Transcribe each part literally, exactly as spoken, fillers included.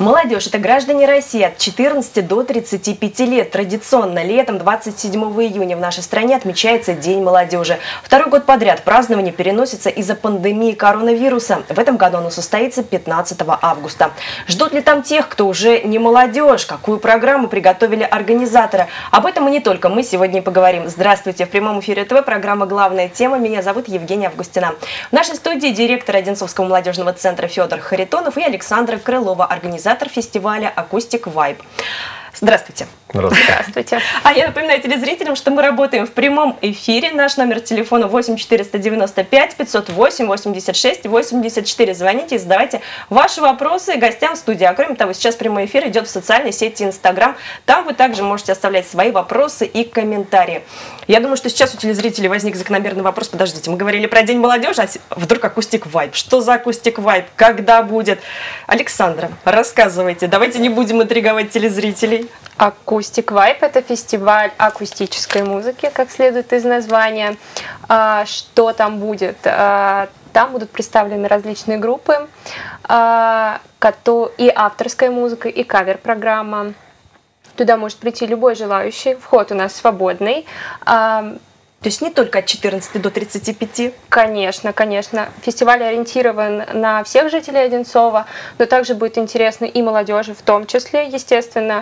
Молодежь – это граждане России от четырнадцати до тридцати пяти лет. Традиционно летом двадцать седьмого июня в нашей стране отмечается День молодежи. Второй год подряд празднование переносится из-за пандемии коронавируса. В этом году оно состоится пятнадцатого августа. Ждут ли там тех, кто уже не молодежь? Какую программу приготовили организаторы? Об этом и не только мы сегодня и поговорим. Здравствуйте! В прямом эфире ТВ программа «Главная тема». Меня зовут Евгения Августина. В нашей студии директор Одинцовского молодежного центра Федор Харитонов и Александра Крылова, организатор фестиваля «Акустик Вайб». Здравствуйте. Здравствуйте. Здравствуйте. А я напоминаю телезрителям, что мы работаем в прямом эфире. Наш номер телефона восемь четыреста девяносто пять пятьсот восемь восемьдесят шесть восемьдесят четыре. Звоните и задавайте ваши вопросы гостям студии. А кроме того, сейчас прямой эфир идет в социальной сети Инстаграм. Там вы также можете оставлять свои вопросы и комментарии. Я думаю, что сейчас у телезрителей возник закономерный вопрос. Подождите, мы говорили про День молодежи, а вдруг Акустик Вайб? Что за Акустик Вайб? Когда будет? Александра, рассказывайте. Давайте не будем интриговать телезрителей. Акустик Вайб – это фестиваль акустической музыки, как следует из названия. Что там будет? Там будут представлены различные группы, и авторская музыка, и кавер-программа. Туда может прийти любой желающий, вход у нас свободный. То есть не только от четырнадцати до тридцати пяти? Конечно, конечно. Фестиваль ориентирован на всех жителей Одинцова, но также будет интересно и молодежи в том числе, естественно.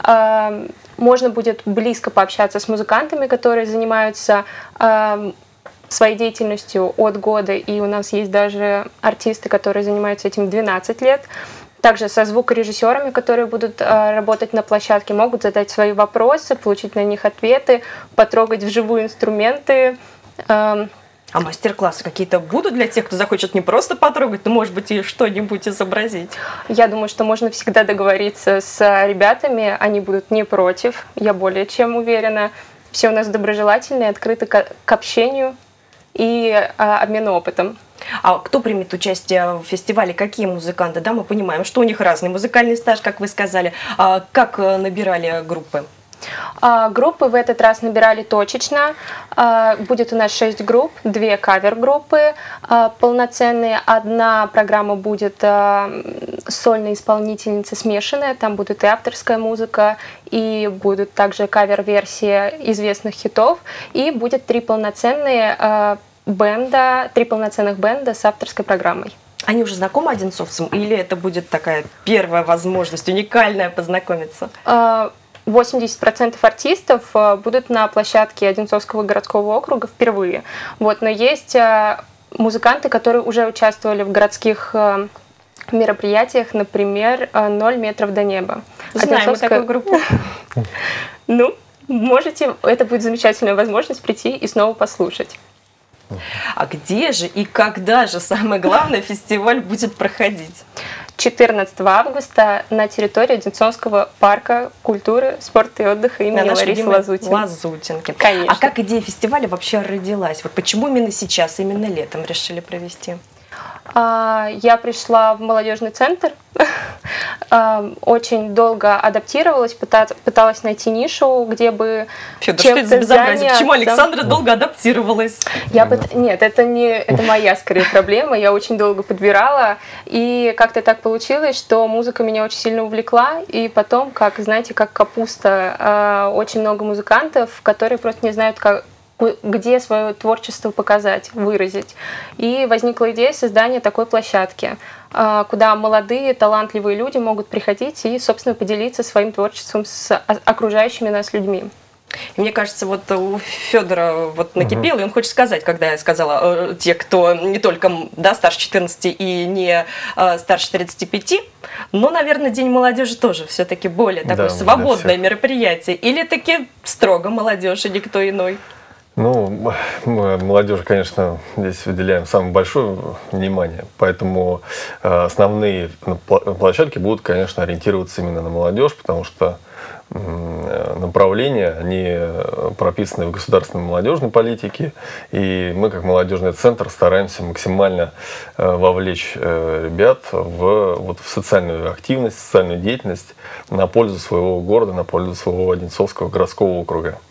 Можно будет близко пообщаться с музыкантами, которые занимаются своей деятельностью от года, и у нас есть даже артисты, которые занимаются этим двенадцать лет. Также со звукорежиссерами, которые будут э, работать на площадке, могут задать свои вопросы, получить на них ответы, потрогать вживую инструменты. Э, а мастер-классы какие-то будут для тех, кто захочет не просто потрогать, но, может быть, и что-нибудь изобразить? Я думаю, что можно всегда договориться с ребятами, они будут не против, я более чем уверена. Все у нас доброжелательные, открыты к, к общению и э, обмену опытом. А кто примет участие в фестивале? Какие музыканты? Да, мы понимаем, что у них разный музыкальный стаж, как вы сказали. А как набирали группы? А, группы в этот раз набирали точечно. А, будет у нас шесть групп, две кавер-группы а, полноценные. Одна программа будет а, сольная исполнительница смешанная, там будет и авторская музыка, и будут также кавер-версии известных хитов, и будет три полноценные а, бенда, три полноценных бенда с авторской программой. Они уже знакомы одинцовцам или это будет такая первая возможность, уникальная познакомиться? восемьдесят процентов артистов будут на площадке Одинцовского городского округа впервые. Вот, но есть музыканты, которые уже участвовали в городских мероприятиях, например, «Ноль метров до неба». Знаем мы такую группу. Ну, можете, это будет замечательная возможность прийти и снова послушать. А где же и когда же, самое главное, фестиваль будет проходить? четырнадцатого августа на территории Одинцовского парка культуры, спорта и отдыха имени Ларисы Лазутиной. Лазутинки. Конечно. А как идея фестиваля вообще родилась? Вот почему именно сейчас, именно летом решили провести? Я пришла в молодежный центр, очень долго адаптировалась, пыталась найти нишу, где бы Федор, что это за безобразие? Почему Александра долго адаптировалась? Я бы... Нет, это не это моя скорее проблема. Я очень долго подбирала, и как-то так получилось, что музыка меня очень сильно увлекла, и потом, как знаете, как капуста, очень много музыкантов, которые просто не знают, как где свое творчество показать, выразить. И возникла идея создания такой площадки, куда молодые, талантливые люди могут приходить и, собственно, поделиться своим творчеством с окружающими нас людьми. И мне кажется, вот у Федора вот накипело, и он хочет сказать, когда я сказала, те, кто не только да, старше четырнадцати и не а, старше тридцати пяти, но, наверное, День молодежи тоже все-таки более такое да, свободное мероприятие. Или таки строго молодежь и никто иной? Ну, мы молодежи, конечно, здесь выделяем самое большое внимание, поэтому основные площадки будут, конечно, ориентироваться именно на молодежь, потому что направления, они прописаны в государственной молодежной политике, и мы, как молодежный центр, стараемся максимально вовлечь ребят в, вот, в социальную активность, социальную деятельность на пользу своего города, на пользу своего Одинцовского городского округа.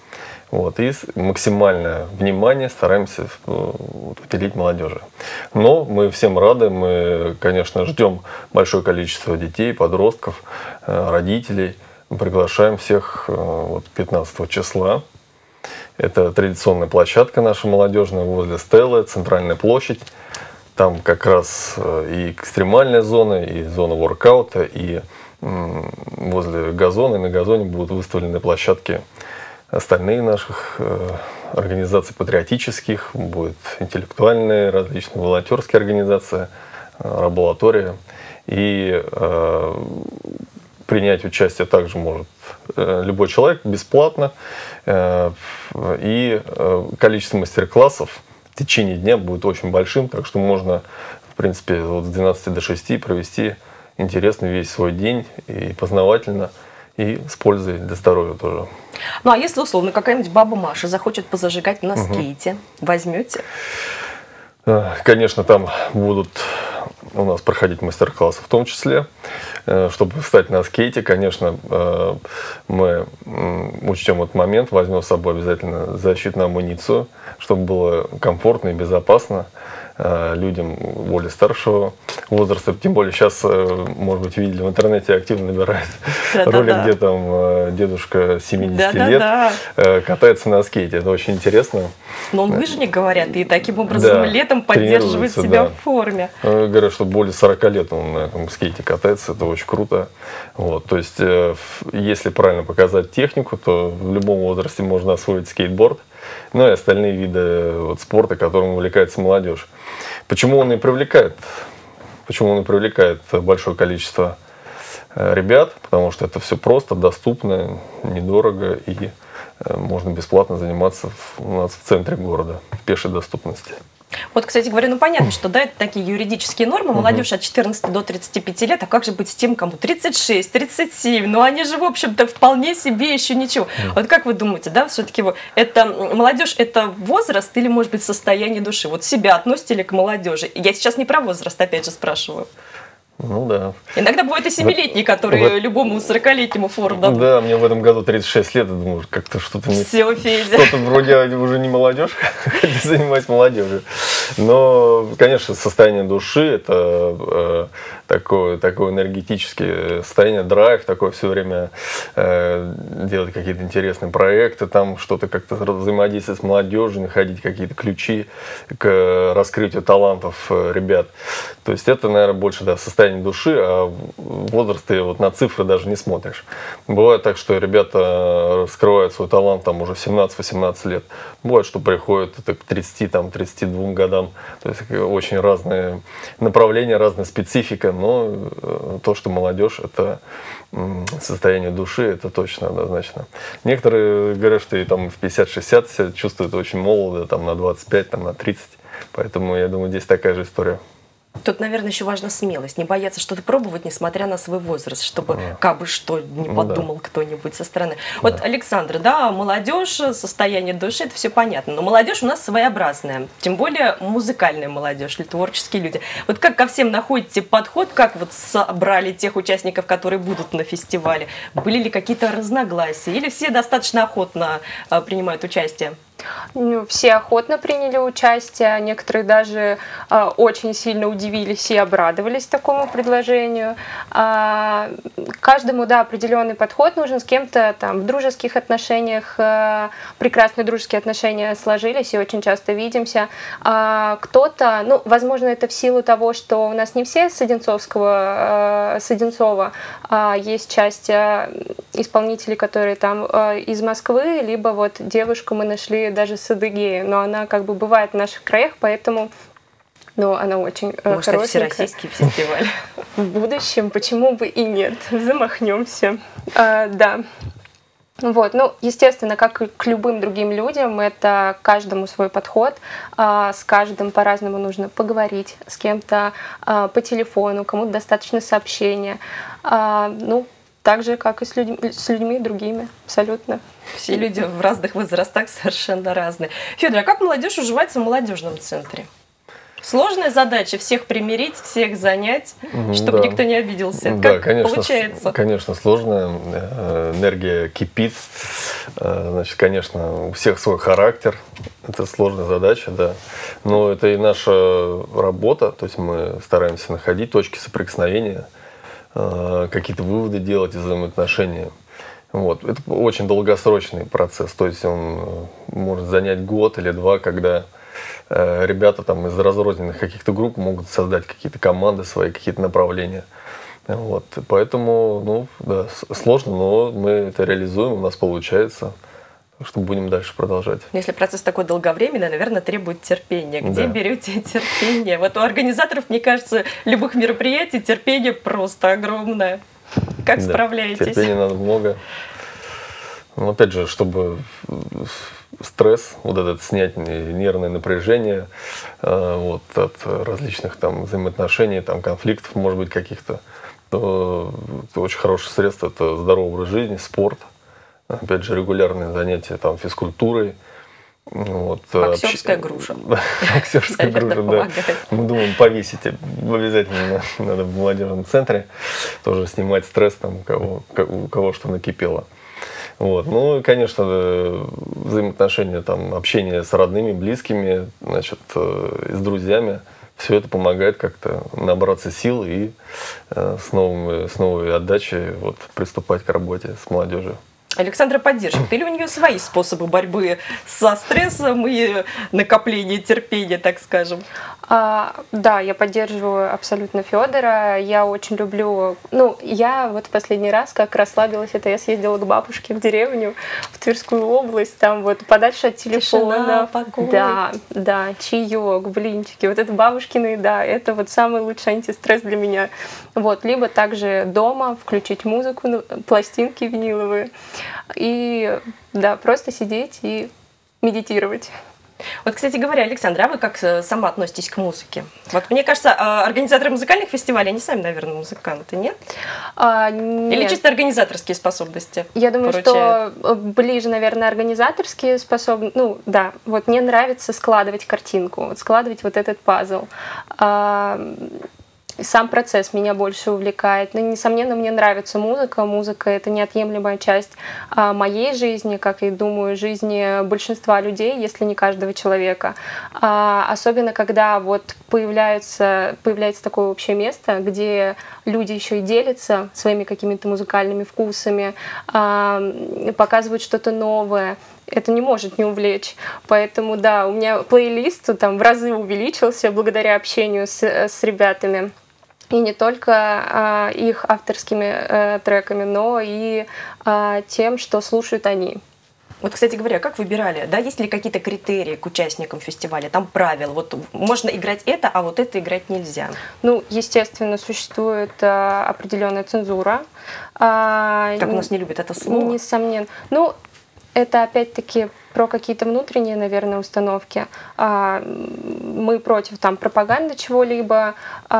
Вот, и максимальное внимание стараемся уделить молодежи. Но мы всем рады, мы, конечно, ждем большое количество детей, подростков, родителей. Мы приглашаем всех вот, пятнадцатого числа. Это традиционная площадка наша молодежная возле Стеллы, центральная площадь. Там как раз и экстремальная зона, и зона воркаута, и возле газона, и на газоне будут выставлены площадки остальные наших э, организаций патриотических, будет интеллектуальные, различные волонтерские организации, э, лаборатория. И э, принять участие также может э, любой человек бесплатно. Э, и э, количество мастер-классов в течение дня будет очень большим, так что можно, в принципе, вот с двенадцати до шести провести интересный весь свой день и познавательно, и с пользой для здоровья тоже. Ну, а если, условно, какая-нибудь баба Маша захочет позажигать на скейте, угу. возьмете? Конечно, там будут у нас проходить мастер-классы в том числе. Чтобы встать на скейте, конечно, мы учтем этот момент, возьмем с собой обязательно защитную амуницию, чтобы было комфортно и безопасно людям более старшего возраста. Тем более сейчас, может быть, видели в интернете, активно набирают да, ролик, да, да. где там дедушка семидесяти да, лет да, да. катается на скейте. Это очень интересно. Но он лыжник, говорят, и таким образом да, летом поддерживает себя да. в форме. Говорят, что более сорока лет он на этом скейте катается. Это очень круто. Вот. То есть, если правильно показать технику, то в любом возрасте можно освоить скейтборд. Ну и остальные виды вот, спорта, которым увлекается молодежь. Почему он и привлекает? Почему он и привлекает большое количество ребят? Потому что это все просто, доступно, недорого и можно бесплатно заниматься у нас в центре города, в пешей доступности. Вот, кстати говоря, ну понятно, что да, это такие юридические нормы, молодежь от четырнадцати до тридцати пяти лет, а как же быть с тем, кому тридцать шесть, тридцать семь, ну они же, в общем-то, вполне себе еще ничего. Вот как вы думаете, да, все-таки это молодежь, это возраст или, может быть, состояние души? Вот себя относите ли к молодежи? Я сейчас не про возраст, опять же, спрашиваю. Ну да. Иногда бывают и семилетние, которые вот, любому сорокалетнему фору дадут. Да, мне в этом году тридцать шесть лет, и думаю, как-то что-то не... Все, Федя. Что-то вроде уже не молодежь, хотя занимаюсь молодежью. Но, конечно, состояние души, это э, такое, такое энергетическое состояние, драйв, такое все время э, делать какие-то интересные проекты, там что-то как-то взаимодействовать с молодежью, находить какие-то ключи к раскрытию талантов ребят. То есть это, наверное, больше да, состояние души, а возраст ты вот на цифры даже не смотришь. Бывает так, что ребята раскрывают свой талант там уже в семнадцать-восемнадцать лет. Бывает, что приходят это к тридцати, там, тридцати двум годам. То есть очень разные направления, разная специфика, но то, что молодежь, это состояние души, это точно однозначно. Некоторые говорят, что и там в пятьдесят-шестьдесят себя чувствуют очень молодо, там на двадцать пять, там на тридцать. Поэтому я думаю, здесь такая же история. Тут, наверное, еще важна смелость, не бояться что-то пробовать, несмотря на свой возраст, чтобы да. как бы что не подумал ну, да. кто-нибудь со стороны. Да. Вот, Александр, да, молодежь, состояние души, это все понятно, но молодежь у нас своеобразная, тем более музыкальная молодежь или творческие люди. Вот как ко всем находите подход, как вот собрали тех участников, которые будут на фестивале? Были ли какие-то разногласия или все достаточно охотно а, принимают участие? Ну, все охотно приняли участие, некоторые даже э, очень сильно удивились и обрадовались такому предложению. А, каждому, да, определенный подход нужен, с кем-то там в дружеских отношениях, э, прекрасные дружеские отношения сложились и очень часто видимся. А, кто-то, ну, возможно, это в силу того, что у нас не все с Одинцовского, э, с Одинцова, а есть часть э, исполнителей, которые там э, из Москвы, либо вот девушку мы нашли даже с Адыгеи, но она как бы бывает в наших краях, поэтому ну, она очень э, Может, это всероссийский фестиваль? В будущем, почему бы и нет, замахнемся. А, да. Вот, ну, естественно, как и к любым другим людям, это каждому свой подход, а, с каждым по-разному нужно поговорить, с кем-то а, по телефону, кому-то достаточно сообщения, а, ну, так же, как и с людьми, с людьми другими, абсолютно. Все люди в разных возрастах совершенно разные. Федор, а как молодежь уживается в молодежном центре? Sложная задача всех примирить, всех занять, чтобы да. никто не обиделся. Да, как конечно, получается? Конечно, сложно. Энергия кипит. Значит, конечно, у всех свой характер. Это сложная задача, да. Но это и наша работа. То есть мы стараемся находить точки соприкосновения, какие-то выводы делать из взаимоотношений. Вот. Это очень долгосрочный процесс. То есть он может занять год или два, когда ребята там из разрозненных каких-то групп могут создать какие-то команды свои, какие-то направления. Вот. Поэтому, ну, да, сложно, но мы это реализуем, у нас получается. Так что будем дальше продолжать. Если процесс такой долговременный, наверное, требует терпения. Где Да. берете терпение? Вот у организаторов, мне кажется, любых мероприятий терпение просто огромное. Как Да. справляетесь? Терпения надо много. Но опять же, чтобы стресс, вот этот снять, нервное напряжение э, вот, от различных там взаимоотношений, там, конфликтов, может быть, каких-то, то это очень хорошее средство. Это здоровый образ жизни, спорт. Опять же, регулярные занятия там, физкультурой. Вот, боксерская груша. Боксерская груша, да. Мы думаем повесить обязательно надо в молодежном центре. Тоже снимать стресс, там, у кого, у кого что накипело. Вот. Ну и, конечно, взаимоотношения, там, общение с родными, близкими, значит, с друзьями. Все это помогает как-то набраться сил и с, новым, с новой отдачей вот, приступать к работе с молодежью. Александра поддерживает? Или у нее свои способы борьбы со стрессом и накопления терпения, так скажем? А, да, я поддерживаю абсолютно Федора. Я очень люблю... Ну, я вот в последний раз, как расслабилась, это я съездила к бабушке в деревню, в Тверскую область, там вот подальше от телефона. Тишина, покой. Да, да, чаек, блинчики. Вот это бабушкина еда, это вот самый лучший антистресс для меня. Вот, либо также дома включить музыку, пластинки виниловые. И, да, просто сидеть и медитировать. Вот, кстати говоря, Александра, а вы как сама относитесь к музыке? Вот мне кажется, организаторы музыкальных фестивалей, они сами, наверное, музыканты, нет? А, нет. Или чисто организаторские способности? Я думаю, поручают? Что ближе, наверное, организаторские способности. Ну, да, вот мне нравится складывать картинку, вот складывать вот этот пазл. А, Сам процесс меня больше увлекает. Ну, несомненно, мне нравится музыка. Музыка — это неотъемлемая часть а, моей жизни, как и, думаю, жизни большинства людей, если не каждого человека. А, особенно, когда вот появляется, появляется такое общее место, где люди еще и делятся своими какими-то музыкальными вкусами, а, показывают что-то новое. Это не может не увлечь. Поэтому, да, у меня плейлист там в разы увеличился благодаря общению с, с ребятами. И не только а, их авторскими а, треками, но и а, тем, что слушают они. Вот, кстати говоря, как выбирали? Да, есть ли какие-то критерии к участникам фестиваля? Там правила. Вот можно играть это, а вот это играть нельзя. Ну, естественно, существует а, определенная цензура. А, как у нас не любят это слово? Несомненно. Ну, это опять-таки про какие-то внутренние, наверное, установки. Мы против там пропаганды чего-либо,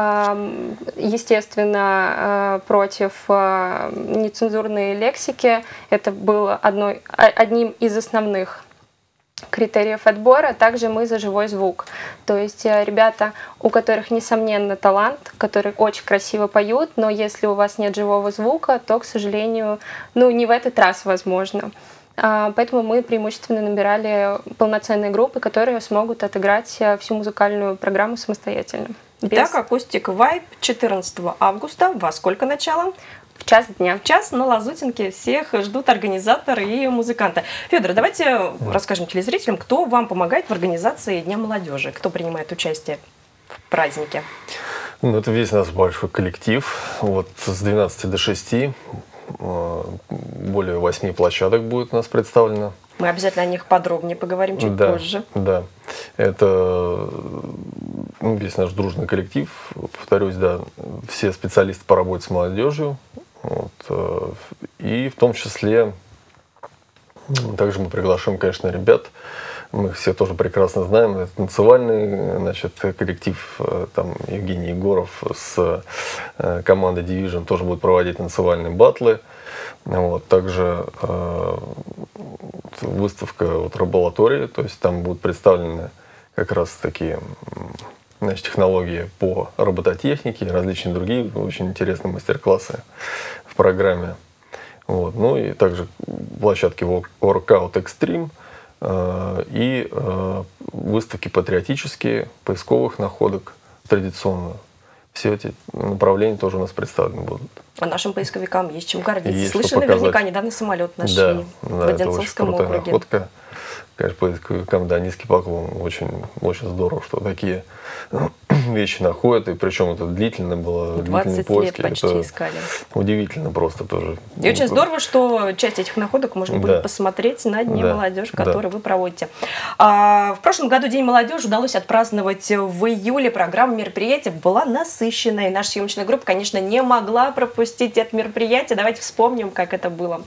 естественно, против нецензурной лексики. Это было одной, одним из основных критериев отбора. Также мы за живой звук. То есть ребята, у которых, несомненно, талант, которые очень красиво поют, но если у вас нет живого звука, то, к сожалению, ну, не в этот раз возможно. Поэтому мы преимущественно набирали полноценные группы, которые смогут отыграть всю музыкальную программу самостоятельно. Без... Так, Акустик Вайб четырнадцатого августа. Во сколько начало? В час дня. В час на Лазутинке. Всех ждут организаторы и музыканты. Федор, давайте расскажем телезрителям, кто вам помогает в организации Дня молодежи, кто принимает участие в празднике. Ну, это весь наш большой коллектив. Вот с двенадцати до шести. Более восьми площадок будет у нас представлено. Мы обязательно о них подробнее поговорим чуть да, позже. Да, это ну, весь наш дружный коллектив. Повторюсь, да, все специалисты по работе с молодежью. Вот, и в том числе также мы приглашаем, конечно, ребят. Мы их все тоже прекрасно знаем. Это танцевальный, значит, коллектив, там Евгений Егоров с командой Division тоже будет проводить танцевальные баттлы. Вот, также э, выставка вот, лаборатории, то есть там будут представлены как раз такие значит, технологии по робототехнике, различные другие очень интересные мастер-классы в программе. Вот. Ну и также площадки Workout Extreme и выставки патриотические, поисковых находок традиционно. Все эти направления тоже у нас представлены будут. А нашим поисковикам есть чем гордиться. Есть Слышали, наверняка недавно самолет нашли, да, в да, Одинцовском это очень округе. Находка. Конечно, поисковикам, да, низкий поклон. Очень, очень здорово, что такие вещи находят. И причем это длительно было, длительные поиски. лет почти это искали. Удивительно просто тоже. И очень здорово, что часть этих находок можно будет да. посмотреть на Дне да. молодежи, который да. вы проводите. А, в прошлом году День молодежи удалось отпраздновать в июле. Программа мероприятий была насыщенной. Наша съемочная группа, конечно, не могла пропустить это мероприятие. Давайте вспомним, как это было.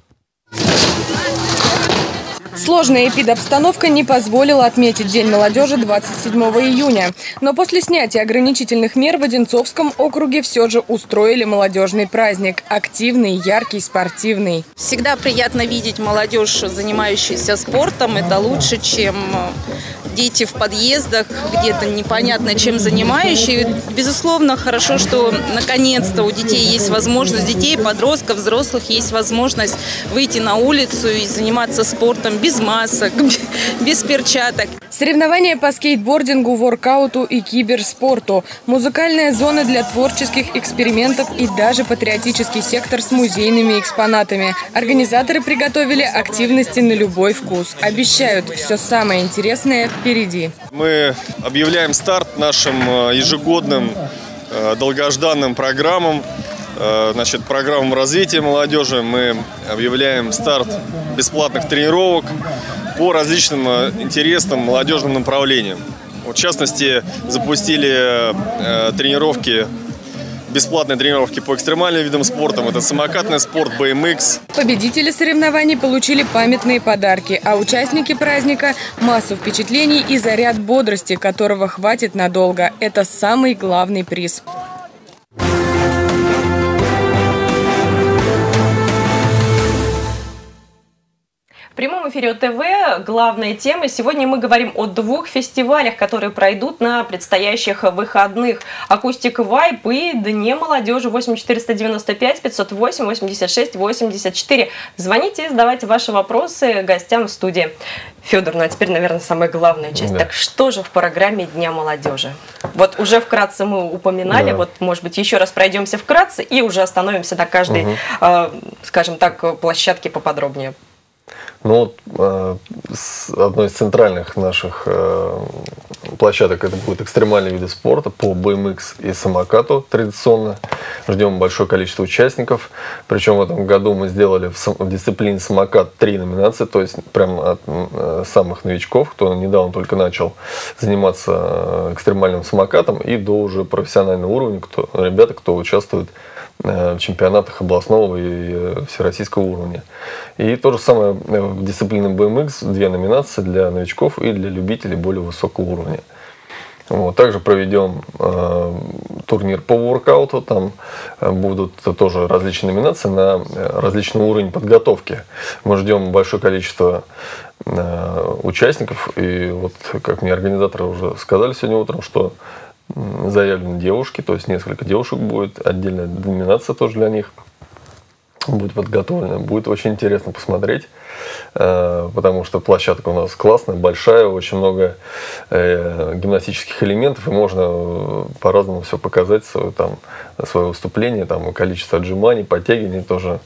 Сложная эпидобстановка не позволила отметить День молодежи двадцать седьмого июня. Но после снятия ограничительных мер в Одинцовском округе все же устроили молодежный праздник. Активный, яркий, спортивный. Всегда приятно видеть молодежь, занимающуюся спортом. Это лучше, чем дети в подъездах, где-то непонятно чем занимающие. Безусловно, хорошо, что наконец-то у детей есть возможность, детей, подростков, взрослых есть возможность выйти на улицу и заниматься спортом без масок, без перчаток. Соревнования по скейтбордингу, воркауту и киберспорту, музыкальная зона для творческих экспериментов и даже патриотический сектор с музейными экспонатами. Организаторы приготовили активности на любой вкус. Обещают, все самое интересное впереди. Мы объявляем старт нашим ежегодным долгожданным программам. Значит, программам развития молодежи. Мы объявляем старт бесплатных тренировок по различным интересным молодежным направлениям. В частности, запустили тренировки, бесплатные тренировки по экстремальным видам спорта. Это самокатный спорт, би эм икс. Победители соревнований получили памятные подарки, а участники праздника – массу впечатлений и заряд бодрости, которого хватит надолго. Это самый главный приз. В прямом эфире о тэ вэ главная тема. Сегодня мы говорим о двух фестивалях, которые пройдут на предстоящих выходных. Акустик Вайб и Дне молодежи. восемь четыреста девяносто пять пятьсот восемь восемьдесят шесть восемьдесят четыре. Звоните и задавайте ваши вопросы гостям в студии. Федор, ну а теперь, наверное, самая главная часть. Да. Так что же в программе Дня молодежи? Вот уже вкратце мы упоминали, да. Вот, может быть, еще раз пройдемся вкратце и уже остановимся на каждой, угу. э, скажем так, площадке поподробнее. Ну, э, одной из центральных наших э, площадок это будут экстремальные виды спорта по би эм икс и самокату традиционно. Ждем большое количество участников. Причем в этом году мы сделали в, в дисциплине самокат три номинации, то есть прям от э, самых новичков, кто недавно только начал заниматься экстремальным самокатом, и до уже профессионального уровня, кто, ребята, кто участвует в чемпионатах областного и всероссийского уровня. И то же самое в дисциплине би эм икс, две номинации для новичков и для любителей более высокого уровня. Вот. Также проведем э, турнир по воркауту, там будут тоже различные номинации на различный уровень подготовки. Мы ждем большое количество э, участников, и вот, как мне организаторы уже сказали сегодня утром, что заявлены девушки, то есть несколько девушек будет, отдельная номинация тоже для них будет подготовлена. Будет очень интересно посмотреть, потому что площадка у нас классная, большая, очень много гимнастических элементов, и можно по-разному все показать, свое, там, свое выступление, там, количество отжиманий, подтягиваний тоже,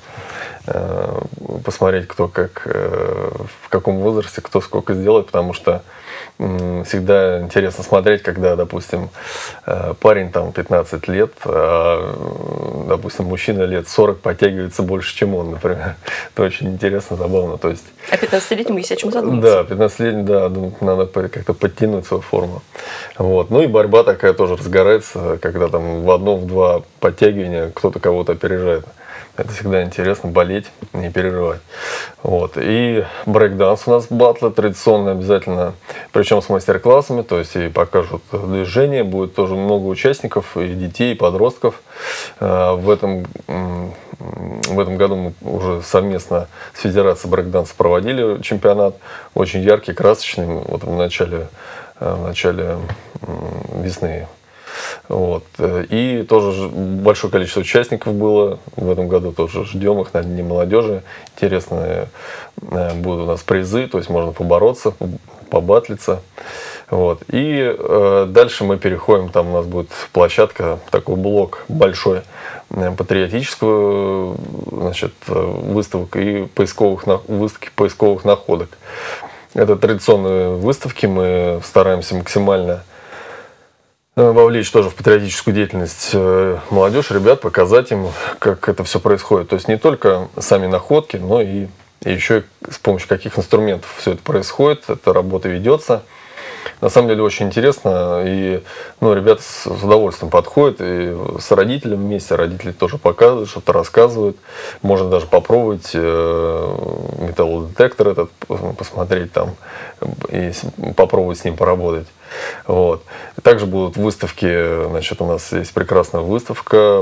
посмотреть, кто как, в каком возрасте, кто сколько сделает, потому что всегда интересно смотреть, когда, допустим, парень там пятнадцать лет, а, допустим, мужчина лет сорок подтягивается больше, чем он, например. Это очень интересно, забавно. То есть, а пятнадцатилетнему есть о чем задуматься. Да, пятнадцатилетнему, да, надо как-то подтянуть свою форму. Вот. Ну и борьба такая тоже разгорается, когда там в одно, в два подтягивания кто-то кого-то опережает. Это всегда интересно болеть, не переживать. Вот. И брейк-данс у нас батлы традиционно обязательно, причем с мастер-классами, то есть и покажут движение, будет тоже много участников, и детей, и подростков. В этом, в этом году мы уже совместно с Федерацией брейк-данса проводили чемпионат, очень яркий, красочный, вот в начале, в начале весны. Вот. И тоже большое количество участников было в этом году, тоже ждем их на Дне молодежи. Интересные будут у нас призы, то есть можно побороться, побатлиться. Вот. И э, дальше мы переходим, там у нас будет площадка, такой блок большой, патриотическую, значит, выставок и поисковых, выставки поисковых находок. Это традиционные выставки, мы стараемся максимально вовлечь тоже в патриотическую деятельность молодежь, ребят, показать им, как это все происходит. То есть не только сами находки, но и, и еще и с помощью каких инструментов все это происходит, эта работа ведется. На самом деле очень интересно, и ну, ребята с удовольствием подходят, и с родителями вместе, родители тоже показывают, что-то рассказывают. Можно даже попробовать металлодетектор этот, посмотреть там, и попробовать с ним поработать. Вот. Также будут выставки, значит, у нас есть прекрасная выставка,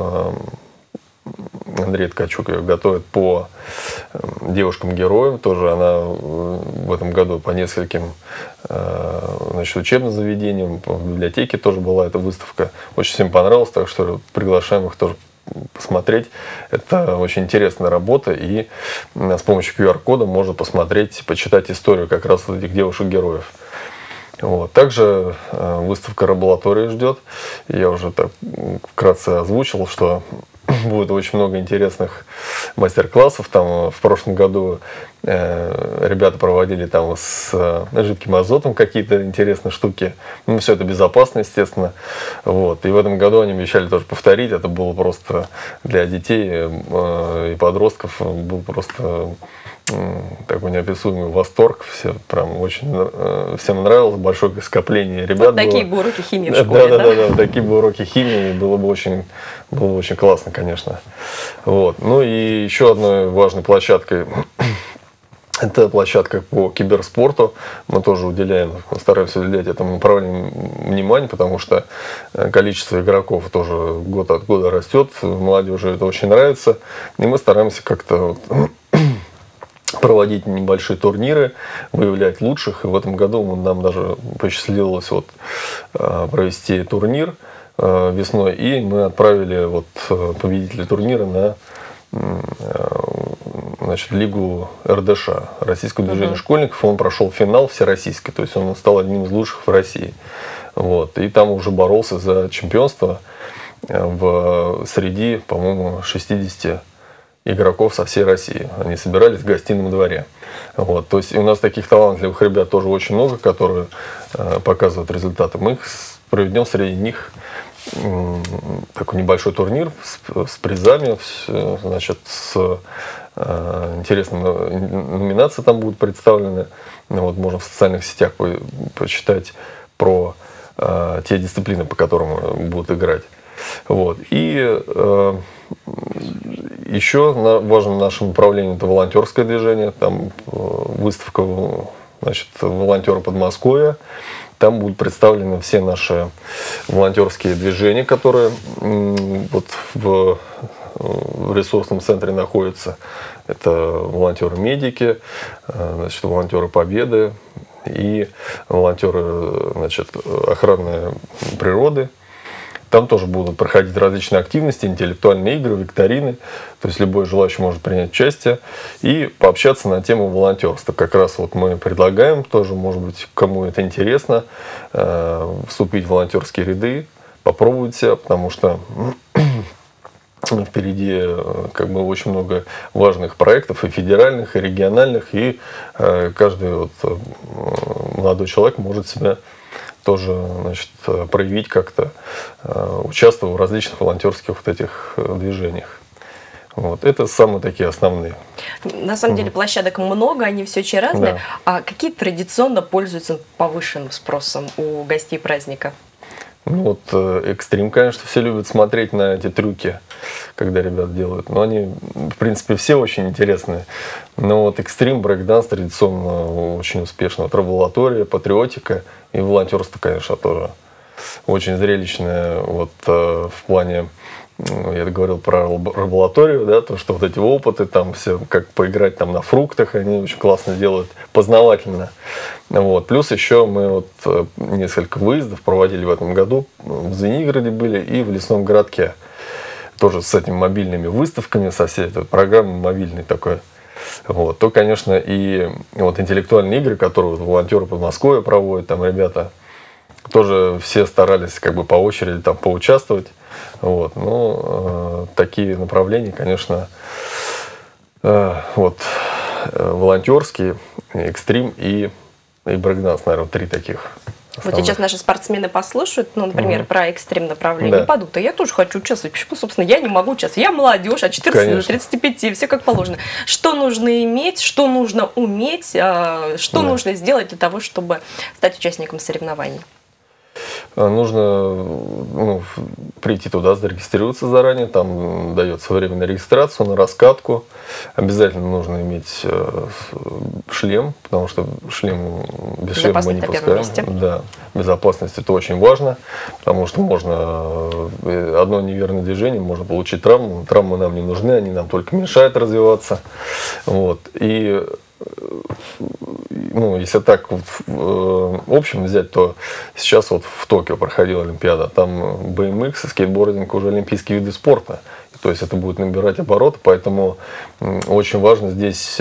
Андрей Ткачук ее готовит по девушкам-героям, тоже она в этом году по нескольким, значит, учебным заведениям, в библиотеке тоже была эта выставка, очень всем понравилось, так что приглашаем их тоже посмотреть. Это очень интересная работа, и с помощью ку ар кода можно посмотреть, почитать историю как раз этих девушек-героев. Вот. Также э, выставка «Раболатория» ждет. Я уже так вкратце озвучил, что будет очень много интересных мастер-классов. Там в прошлом году э, ребята проводили там с э, жидким азотом какие-то интересные штуки. Ну, все это безопасно, естественно. Вот. И в этом году они обещали тоже повторить. Это было просто для детей э, и подростков был просто такой неописуемый восторг, все прям очень э, всем нравилось, большое скопление ребят. Вот такие было. бы уроки химии в школе, да? Да, да, да, да, такие бы уроки химии, было бы очень, было бы очень классно, конечно. Вот. Ну и еще одной важной площадкой это площадка по киберспорту. Мы тоже уделяем, стараемся уделять этому направлению внимание, потому что количество игроков тоже год от года растет, молодежи это очень нравится, и мы стараемся как-то проводить небольшие турниры, выявлять лучших. И в этом году нам даже посчастливилось вот провести турнир весной, и мы отправили вот победителей турнира на, значит, Лигу эр дэ ша, Российское движение uh-huh. школьников. Он прошел финал всероссийский, то есть он стал одним из лучших в России. Вот. И там уже боролся за чемпионство в среди, по-моему, шестидесяти игроков со всей России. Они собирались в гостином дворе. Вот. То есть у нас таких талантливых ребят тоже очень много, которые э, показывают результаты. Мы их проведем среди них э, такой небольшой турнир с, с призами, с, значит, с э, интересными номинациями там будут представлены. Вот, можно в социальных сетях по, почитать про э, те дисциплины, по которым будут играть. Вот. И э, еще важным нашим направлением это волонтерское движение. Там выставка, значит, волонтеры Подмосковья. Там будут представлены все наши волонтерские движения, которые вот в, в ресурсном центре находятся. Это волонтеры-медики, значит, волонтеры Победы и волонтеры, значит, охраны природы. Там тоже будут проходить различные активности, интеллектуальные игры, викторины. То есть любой желающий может принять участие и пообщаться на тему волонтерства. Как раз вот мы предлагаем тоже, может быть, кому это интересно, вступить в волонтерские ряды, попробовать себя, потому что впереди как бы очень много важных проектов, и федеральных, и региональных, и каждый вот молодой человек может себя тоже, значит, проявить как-то, участвуя в различных волонтерских вот этих движениях. Вот. Это самые такие основные. На самом деле площадок много, они все очень разные. Да. А какие традиционно пользуются повышенным спросом у гостей праздника? Ну вот экстрим, конечно, все любят смотреть на эти трюки, когда ребята делают. Но они, в принципе, все очень интересные. Но вот экстрим, брейкданс традиционно очень успешно. Вот раболатория, патриотика и волонтерство, конечно, тоже очень зрелищное. Вот в плане, я говорил про раболаторию, да, то, что вот эти опыты, там все, как поиграть там на фруктах, они очень классно делают, познавательно. Вот. Плюс еще мы вот несколько выездов проводили в этом году. В Звенигороде были и в Лесном городке. Тоже с этими мобильными выставками, со всей этой программой мобильной такой. Вот. То, конечно, и вот интеллектуальные игры, которые вот волонтеры Подмосковья проводят, там ребята, тоже все старались как бы по очереди там поучаствовать. Вот. Но э, такие направления, конечно, э, вот, э, волонтерские, экстрим и, и брейкданс, наверное, три таких основных. Вот сейчас наши спортсмены послушают, ну, например, угу. про экстрим направление, да. и подумают, а я тоже хочу участвовать. Почему, собственно, я не могу участвовать? Я молодежь, от четырнадцати до тридцати пяти, все как положено. Что нужно иметь, что нужно уметь, что да. нужно сделать для того, чтобы стать участником соревнований? Нужно ну, прийти туда, зарегистрироваться заранее, там дается время на регистрацию, на раскатку. Обязательно нужно иметь э, шлем, потому что шлем без шлема мы не пускаем. Да, безопасность это очень важно, потому что можно одно неверное движение, можно получить травму. Травмы нам не нужны, они нам только мешают развиваться. Вот. И ну, если так вот в общем взять, то сейчас вот в Токио проходила Олимпиада, там бэ эм икс и скейтбординг уже олимпийские виды спорта, то есть это будет набирать обороты, поэтому очень важно здесь,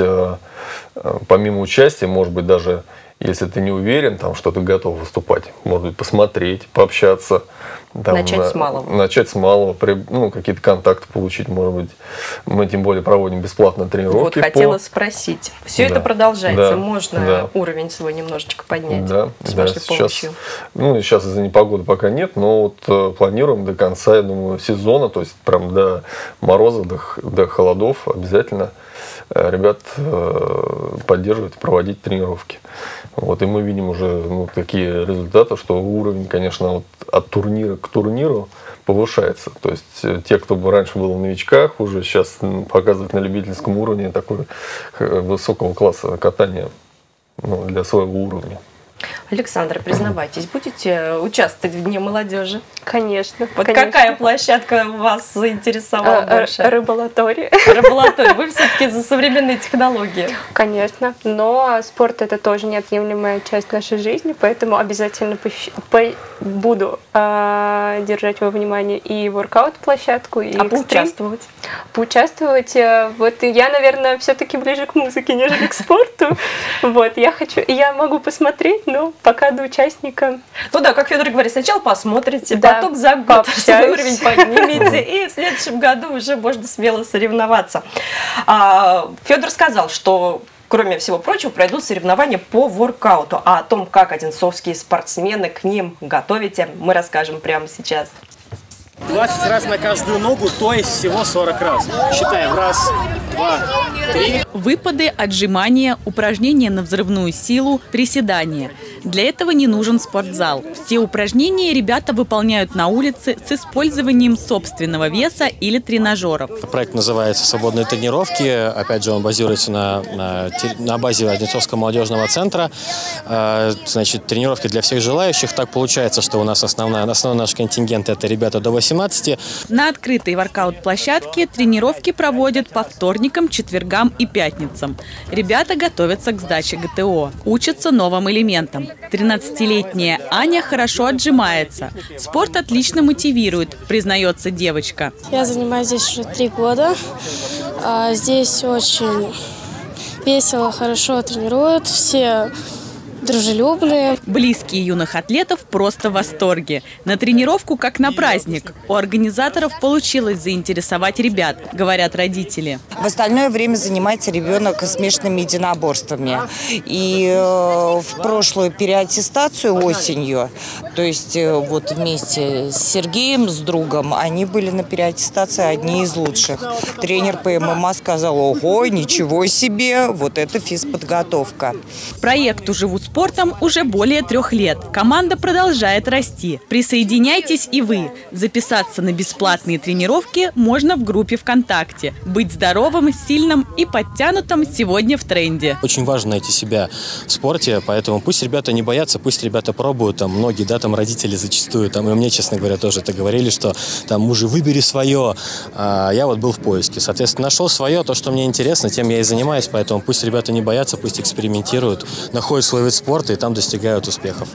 помимо участия, может быть, даже если ты не уверен, там, что ты готов выступать, может быть, посмотреть, пообщаться. Там, начать на, с малого. Начать с малого, при, ну, какие-то контакты получить, может быть. Мы тем более проводим бесплатно тренировки. Вот, хотела по... спросить. Все да. это продолжается? Да. Можно да. уровень свой немножечко поднять да. с да. вашей сейчас, помощью? Ну, сейчас из-за непогоды пока нет, но вот э, планируем до конца, я думаю, сезона, то есть прям до морозов, до, до холодов обязательно э, ребят э, поддерживать, проводить тренировки. Вот, и мы видим уже ну, такие результаты, что уровень, конечно, вот от турнира к турниру повышается. То есть те, кто бы раньше был в новичках, уже сейчас показывают на любительском уровне такой высокого класса катания ну, для своего уровня. Александра, признавайтесь, будете участвовать в Дне молодежи? Конечно. Вот конечно. Какая площадка вас заинтересовала а, больше? Рыболатория. Рыболатория. Вы все-таки за современные технологии. Конечно. Но спорт — это тоже неотъемлемая часть нашей жизни, поэтому обязательно по буду э, держать во внимании и воркаут-площадку, и а поучаствовать? Поучаствовать. Вот я, наверное, все-таки ближе к музыке, нежели к спорту. Вот, я хочу, я могу посмотреть, но пока до участника. Ну да, как Федор говорит, сначала посмотрите, да, потом за год свой уровень поднимете, и в следующем году уже можно смело соревноваться. А, Федор сказал, что кроме всего прочего, пройдут соревнования по воркауту. А о том, как одинцовские спортсмены к ним готовите, мы расскажем прямо сейчас. двадцать раз на каждую ногу, то есть всего сорок раз. Считаем. Раз, два, три. Выпады, отжимания, упражнения на взрывную силу, приседания. Для этого не нужен спортзал. Все упражнения ребята выполняют на улице с использованием собственного веса или тренажеров. Проект называется «Свободные тренировки». Опять же, он базируется на, на, на базе Одинцовского молодежного центра. Значит, тренировки для всех желающих. Так получается, что у нас основная, основной наш контингент – это ребята до восемнадцати. На открытой воркаут-площадке тренировки проводят по вторникам, четвергам и пятницам. Ребята готовятся к сдаче гэ тэ о, учатся новым элементам. тринадцатилетняя Аня хорошо отжимается. Спорт отлично мотивирует, признается девочка. Я занимаюсь здесь уже три года. Здесь очень весело, хорошо тренируют, все дружелюбные. Близкие юных атлетов просто в восторге. На тренировку как на праздник. У организаторов получилось заинтересовать ребят, говорят родители. В остальное время занимается ребенок смешанными единоборствами. И э, в прошлую переаттестацию осенью, то есть э, вот вместе с Сергеем, с другом, они были на переаттестации одни из лучших. Тренер по эм эм а сказал: ого, ничего себе, вот это физподготовка. Проекту «Живу спортом» спортом уже более трех лет. Команда продолжает расти. Присоединяйтесь и вы. Записаться на бесплатные тренировки можно в группе ВКонтакте. Быть здоровым, сильным и подтянутым сегодня в тренде. Очень важно найти себя в спорте, поэтому пусть ребята не боятся, пусть ребята пробуют. Там многие, да, там родители зачастую, там, и мне, честно говоря, тоже это говорили, что там мужи, выбери свое. А я вот был в поиске. Соответственно, нашел свое, то, что мне интересно, тем я и занимаюсь, поэтому пусть ребята не боятся, пусть экспериментируют, находят свой вид спорта и там достигают успехов.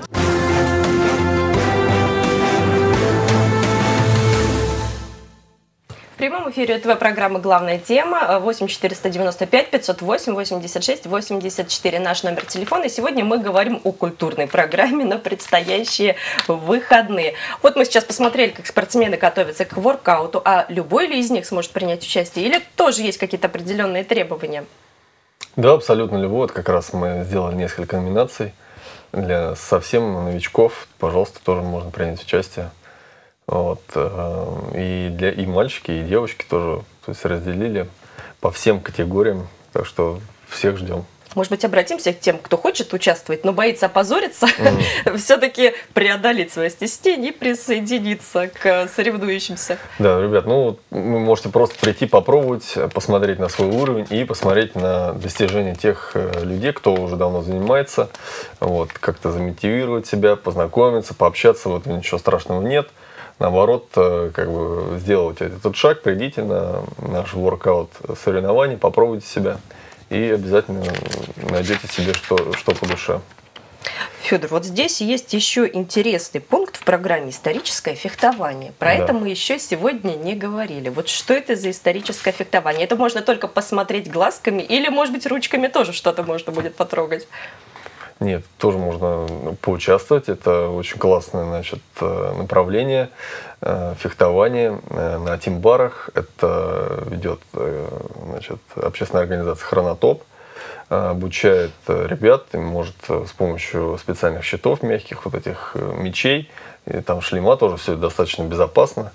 В прямом эфире ТВ программы «Главная тема» восемь четыреста девяносто пять пятьсот восемь восемьдесят шесть восемьдесят четыре наш номер телефона. И сегодня мы говорим о культурной программе на предстоящие выходные. Вот мы сейчас посмотрели, как спортсмены готовятся к воркауту, а любой ли из них сможет принять участие или тоже есть какие-то определенные требования? Да, абсолютно любой. Вот как раз мы сделали несколько номинаций для совсем новичков. Пожалуйста, тоже можно принять участие. Вот. И, для, и мальчики, и девочки тоже, то есть разделили по всем категориям, так что всех ждем. Может быть, обратимся к тем, кто хочет участвовать, но боится опозориться, mm. все-таки преодолеть свое стеснение и присоединиться к соревнующимся. Да, ребят, ну вы можете просто прийти, попробовать, посмотреть на свой уровень и посмотреть на достижения тех людей, кто уже давно занимается, вот, как-то замотивировать себя, познакомиться, пообщаться, вот ничего страшного нет. Наоборот, как бы сделать этот шаг, придите на наш воркаут соревнований, попробуйте себя и обязательно найдете себе что, что по душе. Федор, вот здесь есть еще интересный пункт в программе «Историческое фехтование». Про да. это мы еще сегодня не говорили. Вот что это за историческое фехтование? Это можно только посмотреть глазками или, может быть, ручками тоже что-то можно будет потрогать? Нет, тоже можно поучаствовать. Это очень классное, значит, направление фехтования на тимбарах. Это ведет, значит, общественная организация «Хронотоп». Обучает ребят, и может с помощью специальных щитов мягких, вот этих мечей, и там шлема тоже все достаточно безопасно.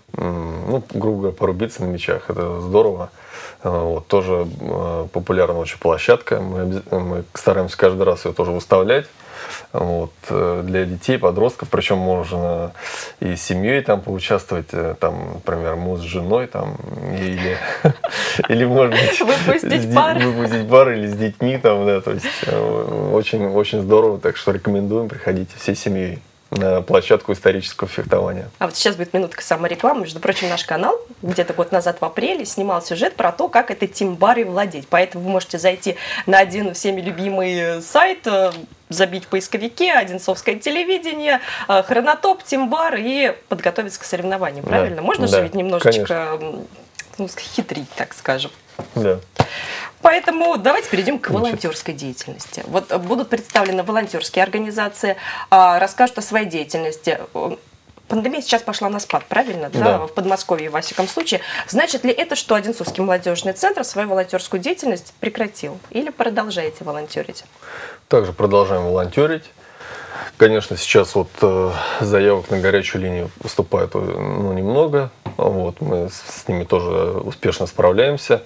Ну, грубо говоря, порубиться на мечах. Это здорово. Вот, тоже э, популярна очень площадка. Мы, мы стараемся каждый раз ее тоже выставлять. Вот, э, для детей, подростков. Причем можно и с семьей там поучаствовать. Э, там, например, муж с женой. Там, или, или, может быть, выпустить пар. Выпустить пар или с детьми. Там, да, то есть, э, очень, очень здорово. Так что рекомендуем, приходите всей семьей на площадку исторического фехтования. А вот сейчас будет минутка саморекламы. Между прочим, наш канал где-то год назад в апреле снимал сюжет про то, как это тимбары владеть. Поэтому вы можете зайти на один всеми любимый сайт, забить в поисковике «Одинцовское телевидение», «Хронотоп», «Тимбар» и подготовиться к соревнованиям. Правильно? Да, Можно да, же ведь немножечко ну, хитрить, так скажем. Да. Поэтому давайте перейдем к волонтерской деятельности. Вот будут представлены волонтерские организации, расскажут о своей деятельности. Пандемия сейчас пошла на спад, правильно? Да. Да, в Подмосковье, во всяком случае. Значит ли это, что Одинцовский молодежный центр свою волонтерскую деятельность прекратил? Или продолжаете волонтерить? Также продолжаем волонтерить. Конечно, сейчас вот э, заявок на горячую линию поступает ну, немного. Вот, мы с ними тоже успешно справляемся.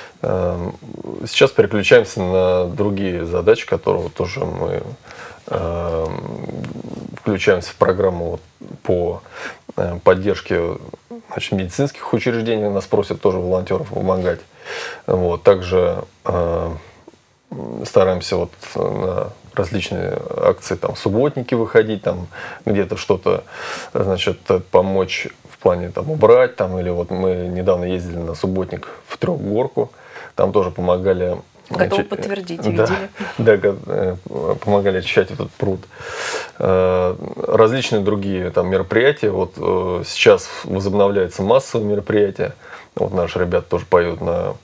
Сейчас переключаемся на другие задачи, которые тоже мы э, включаемся в программу вот, по поддержке значит, медицинских учреждений. Нас просят тоже волонтеров помогать. Вот, также э, стараемся вот на различные акции, там, субботники выходить, там, где-то что-то, значит, помочь в плане там, убрать. Там, или вот мы недавно ездили на субботник в Трехгорку. Там тоже помогали... Готовы подтвердить, да, да, помогали очищать этот пруд. Различные другие там мероприятия. Вот сейчас возобновляются массовые мероприятия. Вот наши ребята тоже поют на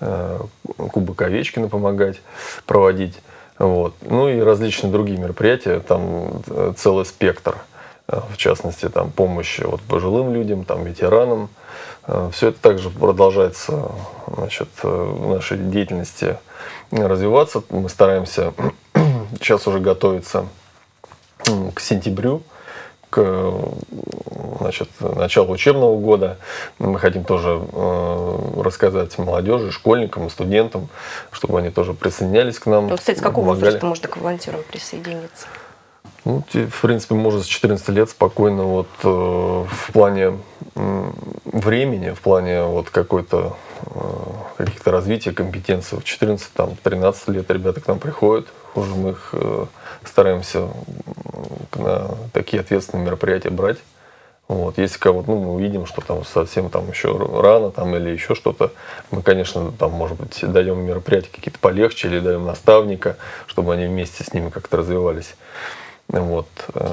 Кубок Овечкина помогать проводить. Вот. Ну и различные другие мероприятия. Там целый спектр. В частности, там помощь вот, пожилым людям, там, ветеранам. Все это также продолжается, значит, в нашей деятельности развиваться. Мы стараемся сейчас уже готовиться к сентябрю, к значит, начала учебного года. Мы хотим тоже рассказать молодежи, школьникам и студентам, чтобы они тоже присоединялись к нам. Вот, кстати, с какого помогали. возраста можно к волонтерам присоединиться? Ну, в принципе, можно с четырнадцати лет спокойно вот э, в плане э, времени, в плане вот какой-то э, каких-то развития компетенций. В четырнадцать-тринадцать лет ребята к нам приходят, уже мы их э, стараемся на такие ответственные мероприятия брать. Вот. Если кого-то, ну, мы увидим, что там совсем там еще рано там, или еще что-то, мы, конечно, там, может быть, даем мероприятия какие-то полегче или даем наставника, чтобы они вместе с ними как-то развивались. Вот.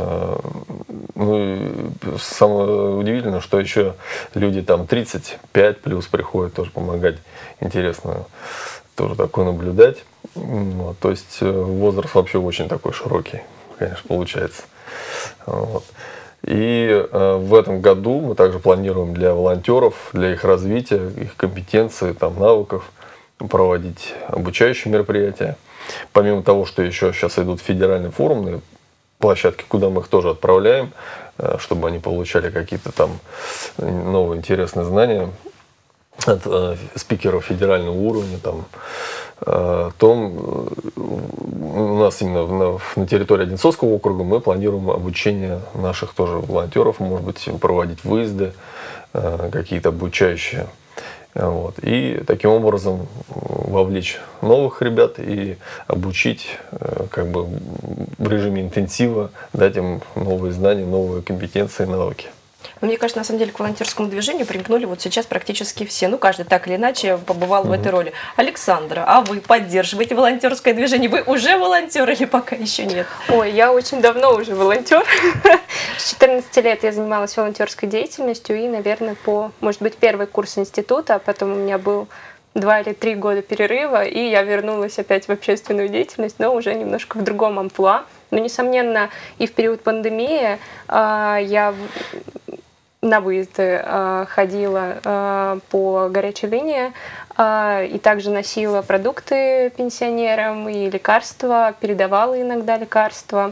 Ну, самое удивительное, что еще люди там тридцать пять плюс приходят тоже помогать. Интересно тоже такое наблюдать. Вот. То есть возраст вообще очень такой широкий, конечно, получается. Вот. И в этом году мы также планируем для волонтеров, для их развития, их компетенций, там, навыков проводить обучающие мероприятия. Помимо того, что еще сейчас идут федеральные форумные площадки, куда мы их тоже отправляем, чтобы они получали какие-то там новые интересные знания от э, спикеров федерального уровня, там, э, то у нас именно на, на территории Одинцовского округа мы планируем обучение наших тоже волонтеров, может быть, проводить выезды, э, какие-то обучающие. Вот. И таким образом вовлечь новых ребят и обучить как бы в режиме интенсива, дать им новые знания, новые компетенции, навыки. Мне кажется, на самом деле к волонтерскому движению примкнули вот сейчас практически все. Ну, каждый так или иначе побывал mm-hmm. в этой роли. Александра, а вы поддерживаете волонтерское движение? Вы уже волонтер или пока еще нет? Ой, я очень давно уже волонтер. С четырнадцати лет я занималась волонтерской деятельностью и, наверное, по, может быть, первый курс института, а потом у меня был два или три года перерыва, и я вернулась опять в общественную деятельность, но уже немножко в другом амплуа. Но, несомненно, и в период пандемии э, я на выезды э, ходила э, по горячей линии э, и также носила продукты пенсионерам и лекарства, передавала иногда лекарства.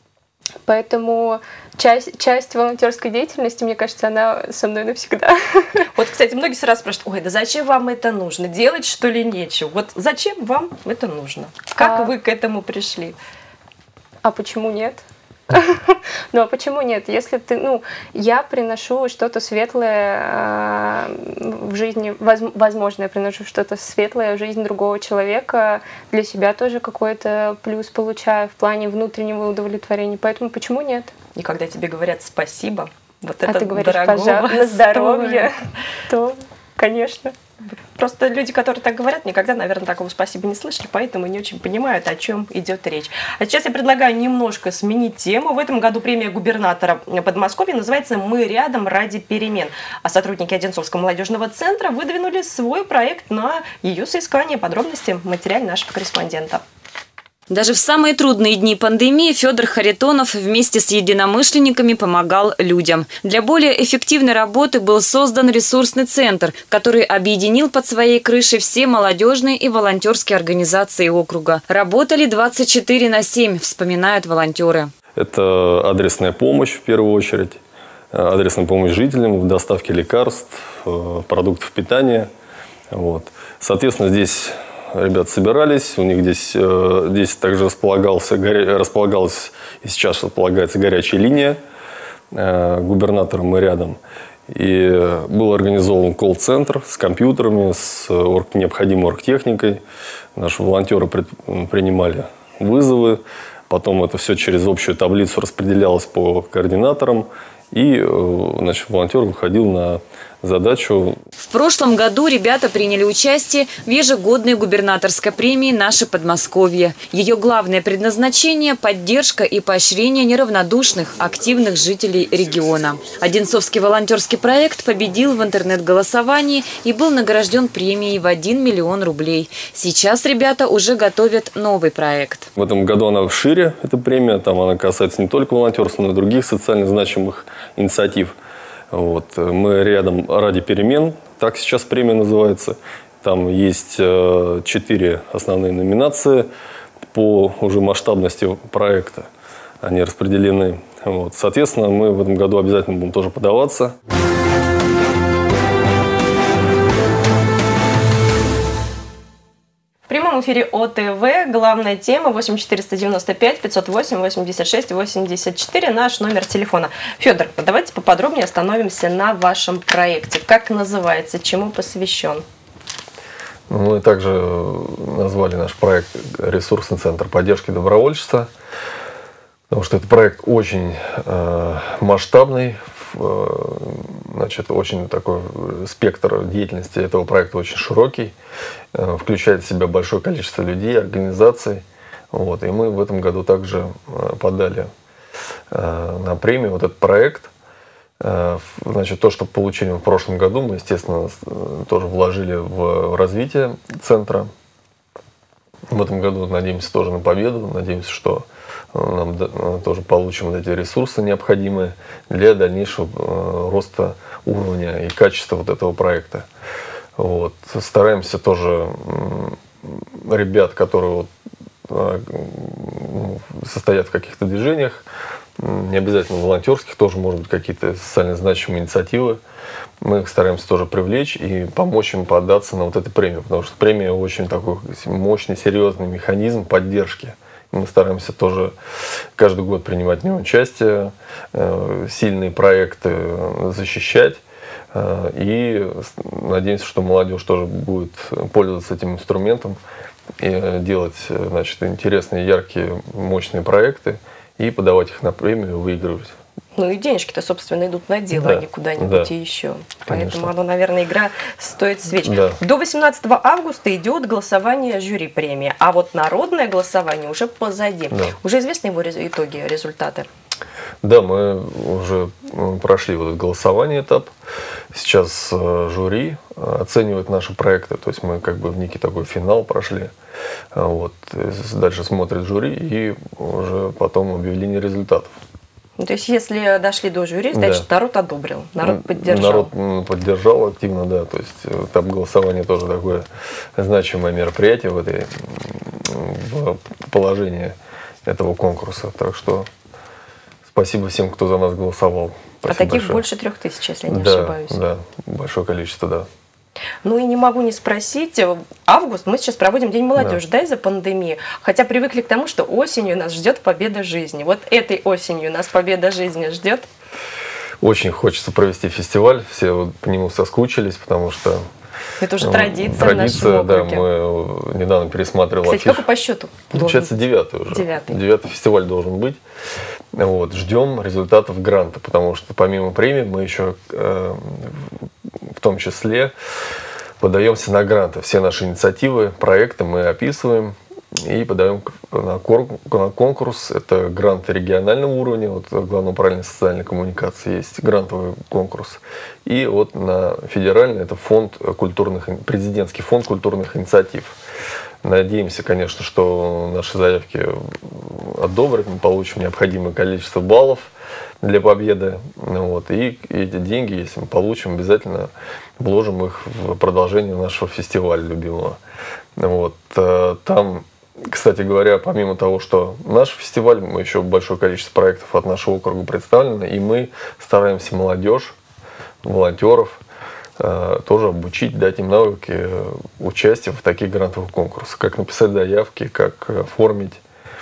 Поэтому часть, часть волонтерской деятельности, мне кажется, она со мной навсегда. Вот, кстати, многие сразу спрашивают: ой, да зачем вам это нужно? Делать, что ли, нечего? Вот зачем вам это нужно? Как а... вы к этому пришли? А почему нет? Ну, а почему нет? Если ты, ну, я приношу что-то светлое э, в жизни, воз, возможно, я приношу что-то светлое в жизнь другого человека, для себя тоже какой-то плюс получаю в плане внутреннего удовлетворения, поэтому почему нет? И когда тебе говорят спасибо, вот а это ты говоришь, дорогого пожалуйста, на здоровье, то, конечно. Просто люди, которые так говорят, никогда, наверное, такого спасибо не слышали, поэтому не очень понимают, о чем идет речь. А сейчас я предлагаю немножко сменить тему. В этом году премия губернатора Подмосковья называется «Мы рядом ради перемен». А сотрудники Одинцовского молодежного центра выдвинули свой проект на ее соискание. Подробности в материале нашего корреспондента. Даже в самые трудные дни пандемии Федор Харитонов вместе с единомышленниками помогал людям. Для более эффективной работы был создан ресурсный центр, который объединил под своей крышей все молодежные и волонтерские организации округа. Работали двадцать четыре на семь, вспоминают волонтеры. Это адресная помощь в первую очередь, адресная помощь жителям в доставке лекарств, продуктов питания. Вот. Соответственно, здесь ребята собирались, у них здесь, здесь также располагался, располагалась и сейчас располагается горячая линия, губернатором мы рядом. И был организован колл-центр с компьютерами, с орг, необходимой оргтехникой. Наши волонтеры принимали вызовы, потом это все через общую таблицу распределялось по координаторам. И, значит, волонтер выходил на задачу. В прошлом году ребята приняли участие в ежегодной губернаторской премии «Наше Подмосковье». Ее главное предназначение – поддержка и поощрение неравнодушных, активных жителей региона. Одинцовский волонтерский проект победил в интернет-голосовании и был награжден премией в один миллион рублей. Сейчас ребята уже готовят новый проект. В этом году она шире, эта премия. Там она касается не только волонтерства, но и других социально значимых инициатив. Вот. Мы рядом ради перемен, так сейчас премия называется. Там есть э, четыре основные номинации по уже масштабности проекта. Они распределены Вот. Соответственно, мы в этом году обязательно будем тоже подаваться. В прямом эфире О Тэ Вэ. Главная тема восемь четыреста девяносто пять пятьсот восемь восемьдесят шесть восемьдесят четыре. Наш номер телефона. Федор, давайте поподробнее остановимся на вашем проекте. Как называется, чему посвящен? Мы также назвали наш проект «Ресурсный центр поддержки добровольчества», потому что это проект очень э, масштабный, э, значит, очень такой спектр деятельности этого проекта очень широкий, э, включает в себя большое количество людей, организаций. Вот, и мы в этом году также э, подали э, на премию вот этот проект. Значит, то, что получили в прошлом году, мы, естественно, тоже вложили в развитие центра. В этом году надеемся тоже на победу, надеемся, что нам тоже получим вот эти ресурсы необходимые для дальнейшего роста уровня и качества вот этого проекта. Вот. Стараемся тоже ребят, которые вот состоят в каких-то движениях, не обязательно волонтерских, тоже, может быть, какие-то социально значимые инициативы. Мы их стараемся тоже привлечь и помочь им податься на вот эту премию, потому что премия очень такой мощный, серьезный механизм поддержки. Мы стараемся тоже каждый год принимать в нем участие, сильные проекты защищать. И надеемся, что молодежь тоже будет пользоваться этим инструментом и делать, значит, интересные, яркие, мощные проекты и подавать их на премию, выигрывать. Ну и денежки-то, собственно, идут на дело, да, а не куда-нибудь да, еще. конечно. Поэтому, оно, наверное, игра стоит свеч. Да. До восемнадцатого августа идет голосование жюри премии, а вот народное голосование уже позади. Да. Уже известны его итоги, результаты? Да, мы уже прошли вот этот голосование этап. Сейчас жюри оценивает наши проекты, то есть мы как бы в некий такой финал прошли. Вот. Дальше смотрит жюри и уже потом объявление результатов. То есть, если дошли до жюри, значит, да, народ одобрил, народ поддержал. Народ поддержал активно, да. То есть, там голосование тоже такое значимое мероприятие в этой в положении этого конкурса. Так что спасибо всем, кто за нас голосовал. Спасибо а таких большое. Больше трех тысяч, если я не да, ошибаюсь. Да, большое количество, да. Ну и не могу не спросить, август, мы сейчас проводим День молодежи, да, да из-за пандемии, хотя привыкли к тому, что осенью нас ждет победа жизни. Вот этой осенью нас победа жизни ждет? Очень хочется провести фестиваль, все вот по нему соскучились, потому что... Это уже традиция, традиция в нашем округе. Да, мы недавно пересматривали. Кстати, афишу. Какой по счету? Получается, девятый уже. Девятый. Девятый фестиваль должен быть. Вот, ждем результатов гранта, потому что помимо премии мы еще э, в том числе подаемся на гранты. Все наши инициативы, проекты мы описываем и подаем на, на конкурс. Это гранты регионального уровня, вот Главное управление социальной коммуникации есть грантовый конкурс. И вот на федеральный это фонд культурных, президентский фонд культурных инициатив. Надеемся, конечно, что наши заявки одобрят, мы получим необходимое количество баллов для победы. Вот. И эти деньги, если мы получим, обязательно вложим их в продолжение нашего фестиваля любимого. Вот. Там, кстати говоря, помимо того, что наш фестиваль, мы еще большое количество проектов от нашего округа представлены, и мы стараемся молодежь, волонтеров, тоже обучить, дать им навыки участия в таких грантовых конкурсах, как написать заявки, как оформить.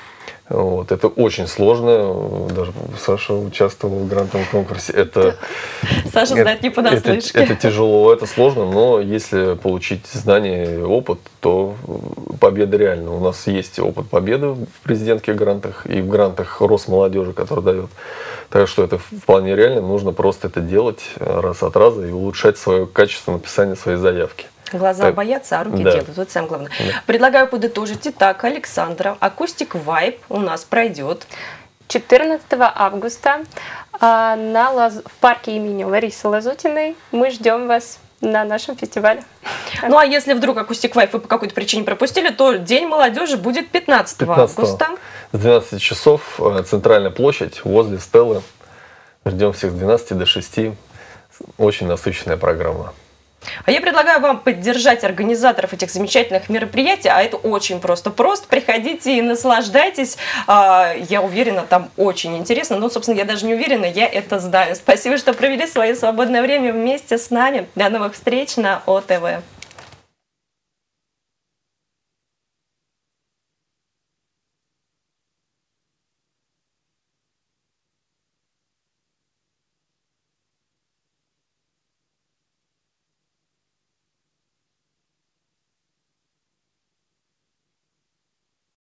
Вот. Это очень сложно. Даже Саша участвовала в грантовом конкурсе. Это, Саша это, знает не понаслышке. Это, это тяжело, это сложно, но если получить знания и опыт, то победа реальна. У нас есть опыт победы в президентских грантах и в грантах Росмолодежи, который дает. Так что это вполне реально. Нужно просто это делать раз от раза и улучшать свое качество написания своей заявки. Глаза так, боятся, а руки да. делают. Вот самое главное. Да. Предлагаю подытожить. Итак, Александра, Акустик Вайб у нас пройдет четырнадцатого августа а, на Лаз... в парке имени Ларисы Лазутиной. Мы ждем вас на нашем фестивале. Ну а если вдруг Акустик Вайб вы по какой-то причине пропустили, то День молодежи будет пятнадцатого августа. С двенадцати часов центральная площадь возле Стеллы. Ждем всех с двенадцати до шести. Очень насыщенная программа. А я предлагаю вам поддержать организаторов этих замечательных мероприятий, а это очень просто. Просто приходите и наслаждайтесь. Я уверена, там очень интересно. Ну, собственно, я даже не уверена, я это знаю. Спасибо, что провели свое свободное время вместе с нами. До новых встреч на ОТВ.